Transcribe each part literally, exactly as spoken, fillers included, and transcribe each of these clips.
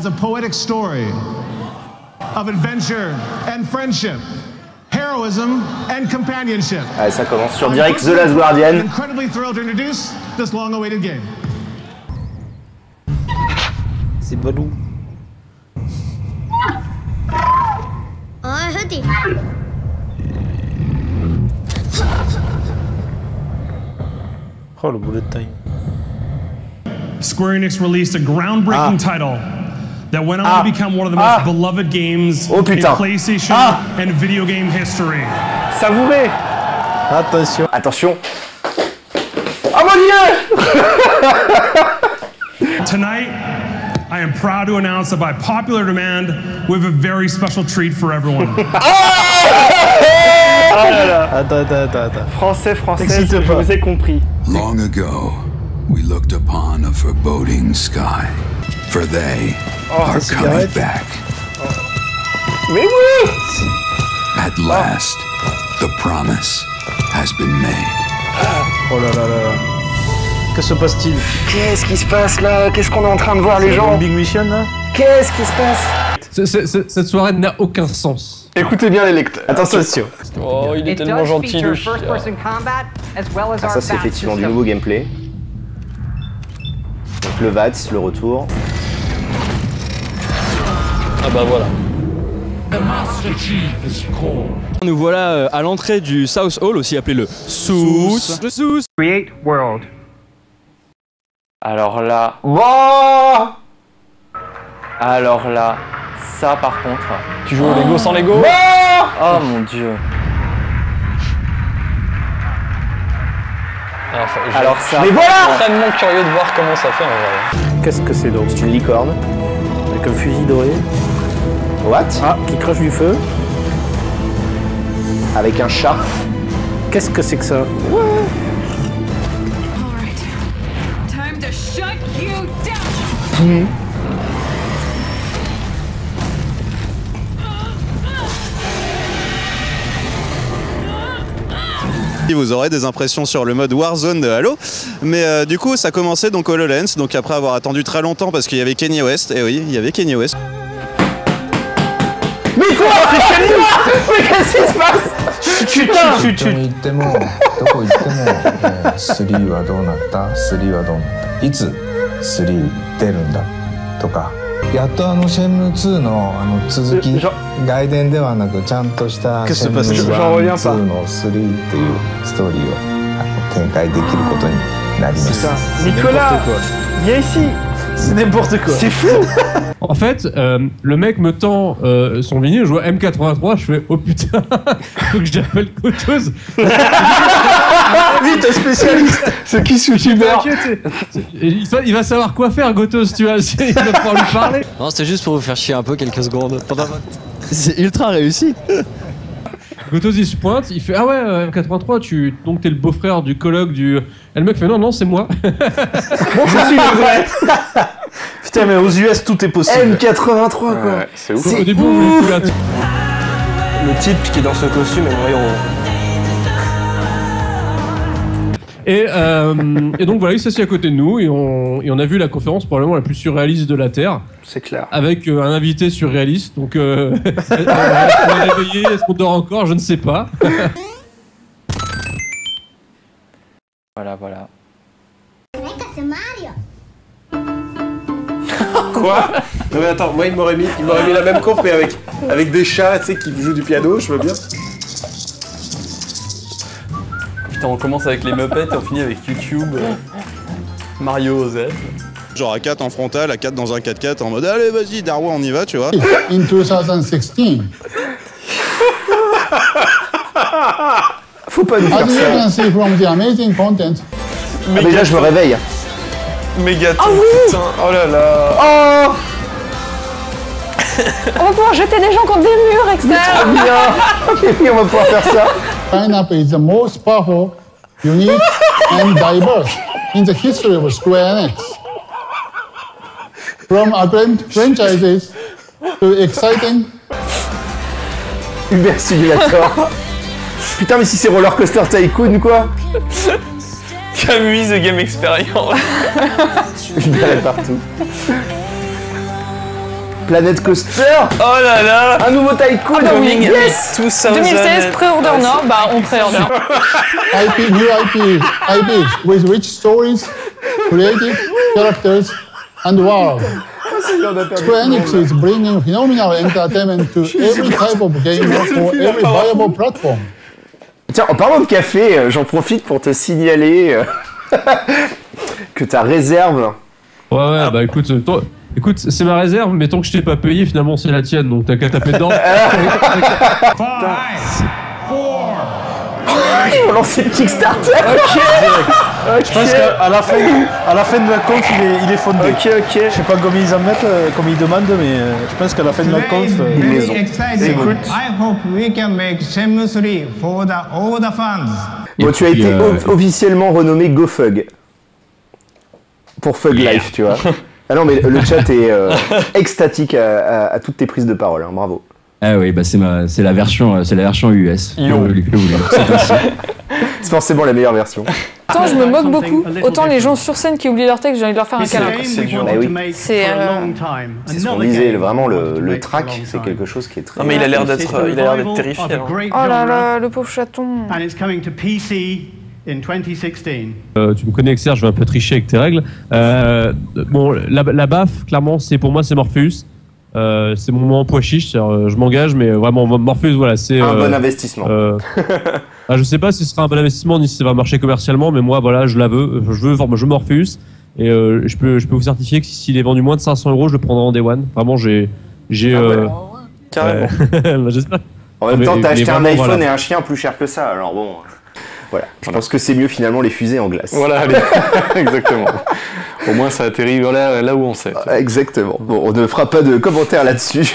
a poetic story of adventure and friendship, heroism and companionship. Allez, ça commence sur direct, The Last Guardian. I'm incredibly thrilled to introduce this long-awaited game. C'est Balou. Oh, hoodie. Oh, le bullet time. Square Enix released a groundbreaking ah. title that went on ah. to become one of the most ah. beloved games oh, in PlayStation ah. and video game history. Savourez. Attention. Attention. Oh mon Dieu. Tonight, I am proud to announce that by popular demand, we have a very special treat for everyone. Ah là là. Attends, attends, attends, attends. Français, français, je vous ai compris. Long ago, we looked upon a foreboding sky, for they oh, are coming back. Oh. Mais oui! At last, the promise has been made. Oh là là là. Que se passe-t-il? Qu'est-ce qui se passe là? Qu'est-ce qu'on est en train de voir les gens? Big Mission là? Qu'est-ce qui se passe? C est, c est, cette soirée n'a aucun sens. Écoutez bien les lecteurs. Attention. Oh, il est tellement gentil le chien. Ah, ça c'est effectivement du nouveau gameplay. Donc le V A T S, le retour. Ah bah voilà. Nous voilà à l'entrée du South Hall, aussi appelé le South. Le South. Create World. Alors là... Wow. Alors là... Ça par contre... Tu joues au Lego sans Lego? Oh, oh mon Dieu. Alors, enfin, Alors ça... Mais voilà! Je suis extrêmement curieux de voir comment ça fait en vrai. Qu'est-ce que c'est donc? C'est une licorne. Avec un fusil doré. What? Ah, qui crache du feu. Avec un chat. Qu'est-ce que c'est que ça? Mmh. Vous aurez des impressions sur le mode Warzone de Halo, mais euh, du coup ça commençait donc HoloLens, donc après avoir attendu très longtemps parce qu'il y avait Kanye West, et oui, il y avait Kanye West. Mais quoi? Mais qu'est-ce qui se passe? Putain! Chut, chut, chut. Genre... やっとあのシェンムーツーのあの続き外伝ではなくちゃんとしたシェンムーワン、ツーのスリーっていうストーリーをあの展開できることになりました。 Nicolas, viens ici. C'est n'importe quoi. C'est fou. En fait, euh, le mec me tend euh, son vinyle, je vois M quatre-vingt-trois, je fais oh putain, faut que j'appelle Gotos. Vite, spécialiste. C'est qui ce youtubeur? il, il va savoir quoi faire, Gotos, tu vois, il va pouvoir lui parler. Non, c'était juste pour vous faire chier un peu quelques secondes. C'est ultra réussi. Gotos il se pointe, il fait ah ouais euh, M quatre-vingt-trois, tu donc t'es le beau-frère du colloque du. Et le mec fait non non c'est moi. Je suis le vrai. Putain mais aux U S tout est possible. M quatre-vingt-trois quoi. Ouais, c'est ouf. Au début on voulait plus la... Le type qui est dans ce costume est voyons. Et, euh, et donc voilà, il s'assied à côté de nous et on, et on a vu la conférence probablement la plus surréaliste de la Terre. C'est clair. Avec euh, un invité surréaliste. Donc, euh, est-ce qu'on est réveillé? Est-ce qu'on dort encore? Je ne sais pas. Voilà, voilà. Quoi? Non mais attends, moi il m'aurait mis, il m'aurait mis la même conf mais avec, avec des chats, tu sais, qui jouent du piano, je veux bien. Putain, on commence avec les Muppets et on finit avec YouTube, euh, Mario Z. Genre à quatre en frontal, à quatre dans un quatre quatre en mode allez vas-y Darwa on y va tu vois. In deux mille seize. Faut pas nous faire As you ça. can see from the amazing content. Ah, déjà je me réveille. Mégaton, oh, oui putain, oh là là. Oh. On va pouvoir jeter des gens contre des murs, et cetera. Trop bien. Et puis on va pouvoir faire ça. Pineapple is the most powerful, unique and diverse in the history of Square Enix. From acclaimed franchises to exciting Uber Simulator. Putain mais si c'est Roller Coaster Tycoon quoi. Camus The Game Experience. Uber est partout. Planet Coaster. Oh là là. Un nouveau tycoon. Ah bah oui, yes. Tout ça. deux mille seize, pré-order Nord, bah on pré-order. I P, new I P, I Ps with rich stories, creative characters, and world. Square Enix is bringing phenomenal entertainment to every type of game for every viable platform. Tiens, en parlant de café, j'en profite pour te signaler que ta réserve... Ouais, ouais, bah écoute, toi, écoute, c'est ma réserve, mais tant que je t'ai pas payé, finalement c'est la tienne, donc t'as qu'à taper dedans. Five, four, Ils vont lancer le Kickstarter. Ok. Okay. Je pense qu'à la fin, à la fin de la conf, il est, il est fondé. Ok, ok. Je sais pas comment ils en mettent, comme ils demandent, mais je pense qu'à la fin de la conf, ils les ont. Écoute. I hope we can make Shenmue three for the, all the fans. Bon, tu as été euh... officiellement renommé GoFug. Pour Fug yeah. Life, tu vois. Ah non, mais le chat est euh, extatique à, à, à toutes tes prises de parole, hein, bravo. Ah oui, bah c'est ma, c'est la version, c'est la version U S. C'est forcément la meilleure version. Autant je me moque beaucoup, autant les gens sur scène qui oublient leur texte, j'ai envie de leur faire un câlin. C'est dur. Bah oui. C'est euh... c'est ce qu'on disait, vraiment le, le track, c'est quelque chose qui est très. Non mais il a l'air d'être, il a l'air d'être terrifiant. Oh là là, le pauvre chaton. Euh, tu me connais, Exer, je vais un peu tricher avec tes règles. Euh, bon, la, la baffe, clairement, c'est pour moi, c'est Morpheus. Euh, c'est mon moment pois chiche, euh, je m'engage, mais vraiment Morpheus, voilà, c'est un euh, bon investissement. Euh, ah, je sais pas si ce sera un bon investissement ni si ça va marcher commercialement, mais moi, voilà, je la veux. Je veux, je veux Morpheus et euh, je peux, je peux vous certifier que s'il est vendu moins de cinq cents euros, je le prendrai en day one. Vraiment, j'ai, j'ai. Ah ouais. euh, Carrément. bah, j'espère. En même mais, temps, t'as acheté vraiment, un iPhone voilà. et un chien plus cher que ça, alors bon. Voilà, je voilà. pense que c'est mieux finalement les fusées en glace. Voilà, allez. Exactement. Au moins ça atterrit là, là où on sait. Ah, exactement. Bon, on ne fera pas de commentaires là-dessus.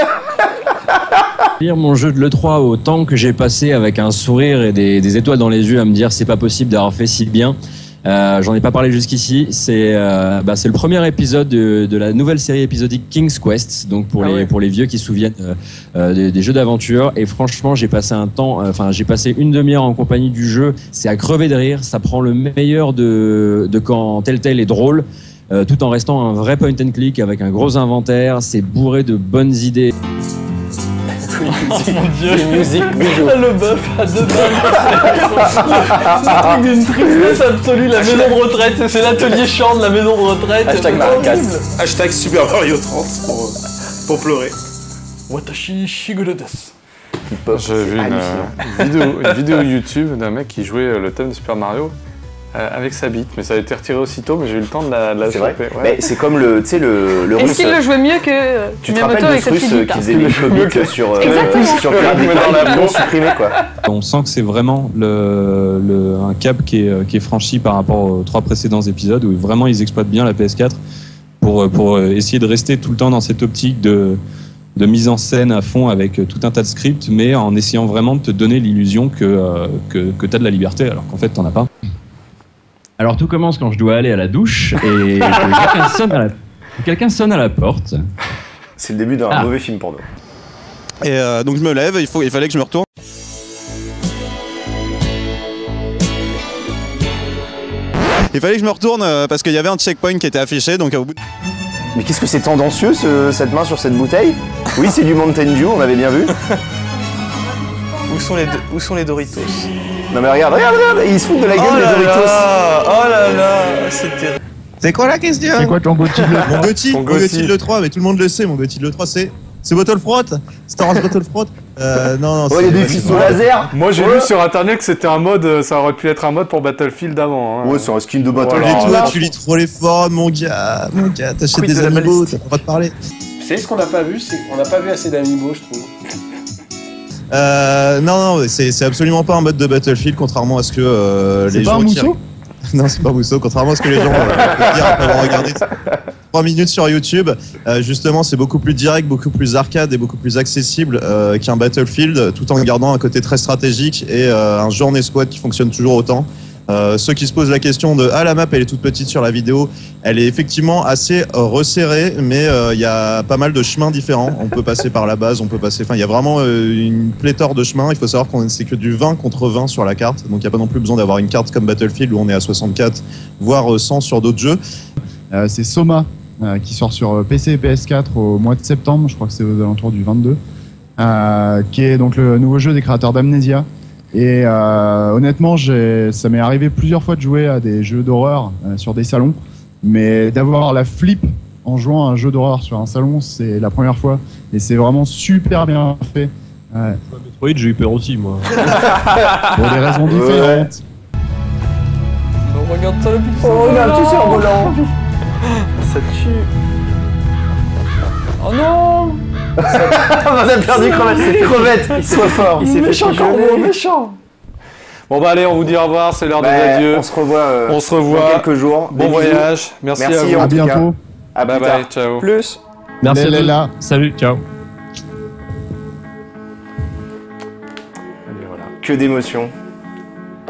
Lire mon jeu de l'E trois au temps que j'ai passé avec un sourire et des, des étoiles dans les yeux à me dire c'est pas possible d'avoir fait si bien. Euh, j'en ai pas parlé jusqu'ici. C'est euh, bah, c'est le premier épisode de, de la nouvelle série épisodique King's Quest, donc pour ah les ouais. pour les vieux qui se souviennent euh, euh, des, des jeux d'aventure. Et franchement, j'ai passé un temps, enfin euh, j'ai passé une demi-heure en compagnie du jeu. C'est à crever de rire. Ça prend le meilleur de de quand Telltale est drôle, euh, tout en restant un vrai point and click avec un gros inventaire. C'est bourré de bonnes idées. Oh mon dieu, musique, le bœuf à deux balles. C'est un truc d'une tristesse absolue, la maison de retraite, c'est l'atelier chant de la maison de retraite. Hashtag Maracas. Hashtag Super Mario trente pour, pour pleurer. Watashi shigure desu. J'ai vu une, une, vidéo, une vidéo YouTube d'un mec qui jouait le thème de Super Mario. Euh, avec sa bite, mais ça a été retiré aussitôt, mais j'ai eu le temps de la, de la choper. Ouais. Mais c'est comme le, tu sais, le, le Est-ce russe. Est-ce qu'il le jouait mieux que tu te rappelles de ce russe qui faisait des comics sur euh, sur la non supprimé quoi. On sent que c'est vraiment le, le un cap qui est qui est franchi par rapport aux trois précédents épisodes où vraiment ils exploitent bien la P S quatre pour pour essayer de rester tout le temps dans cette optique de de mise en scène à fond avec tout un tas de scripts, mais en essayant vraiment de te donner l'illusion que euh, que que t'as de la liberté alors qu'en fait t'en as pas. Alors tout commence quand je dois aller à la douche et quelqu'un sonne à la... quelqu'un sonne à la porte. C'est le début d'un ah. mauvais film porno. Et euh, donc je me lève, il, faut, il fallait que je me retourne. Il fallait que je me retourne euh, parce qu'il y avait un checkpoint qui était affiché, donc au bout de... Mais qu'est-ce que c'est tendancieux ce, cette main sur cette bouteille? Oui, c'est du Mountain Dew, on avait bien vu. Où sont les, où sont les Doritos? Non mais regarde, regarde, regarde, ils se foutent de la gueule oh des Doritos. Là, oh là là, c'est terrible. C'est quoi la question? C'est quoi ton Gotti de l'E trois? Mon Gotti, mon Gotti de l'E trois, mais tout le monde le sait, mon Gotti de l'E trois c'est... C'est Battlefront, Star Wars Battlefront. Euh, non, non, oh, il y a des fistons laser. Moi j'ai ouais. vu sur internet que c'était un mode, ça aurait pu être un mode pour Battlefield d'avant. Hein. Ouais, c'est un skin de Battlefield. Voilà. Et toi, tu lis trop les forums, mon gars. Mon gars, t'achètes des amiibo, t'as pas le droit de parler. Vous savez ce qu'on n'a pas vu? C'est qu'on n'a pas vu assez d'amiibo, je trouve. Euh, non, non, c'est absolument pas un mode de Battlefield, contrairement à ce que euh, les gens qui... Non, c'est pas Mousseau, contrairement à ce que les gens euh, dire après avoir regardé trois minutes sur YouTube. Euh, justement, c'est beaucoup plus direct, beaucoup plus arcade et beaucoup plus accessible euh, qu'un Battlefield, tout en gardant un côté très stratégique et euh, un jeu en escouade qui fonctionne toujours autant. Euh, ceux qui se posent la question de ah la map elle est toute petite sur la vidéo, elle est effectivement assez euh, resserrée, mais il euh, y a pas mal de chemins différents. On peut passer par la base, on peut passer, enfin il y a vraiment euh, une pléthore de chemins. Il faut savoir qu'on c'est que du vingt contre vingt sur la carte, donc il n'y a pas non plus besoin d'avoir une carte comme Battlefield où on est à soixante-quatre voire cent sur d'autres jeux. Euh, c'est Soma euh, qui sort sur P C et P S quatre au mois de septembre, je crois que c'est aux alentours du vingt-deux, euh, qui est donc le nouveau jeu des créateurs d'Amnesia. Et euh, honnêtement, j'ai, ça m'est arrivé plusieurs fois de jouer à des jeux d'horreur euh, sur des salons, mais d'avoir la flip en jouant à un jeu d'horreur sur un salon, c'est la première fois, et c'est vraiment super bien fait. Ouais. Oui, j'ai eu peur aussi, moi. Pour des raisons différentes. Oh, regarde ça, le pixel. Oh, regarde, tu cerf-volant. Ça tue. Oh non. On a perdu Crevette, c'est Crevette, il soit fort. Il s'est fait méchant, Corbeau, méchant. Bon bah allez, on vous dit au revoir, c'est l'heure bah, des adieux. On se revoit, euh, on se revoit dans quelques jours. Bon voyage, merci, merci à vous. À bientôt. À bye bye, ciao. Plus. Merci à là. Salut, ciao. Allez, voilà. Que d'émotions.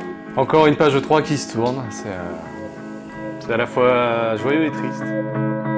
Encore une page trois qui se tourne, c'est euh, à la fois joyeux et triste.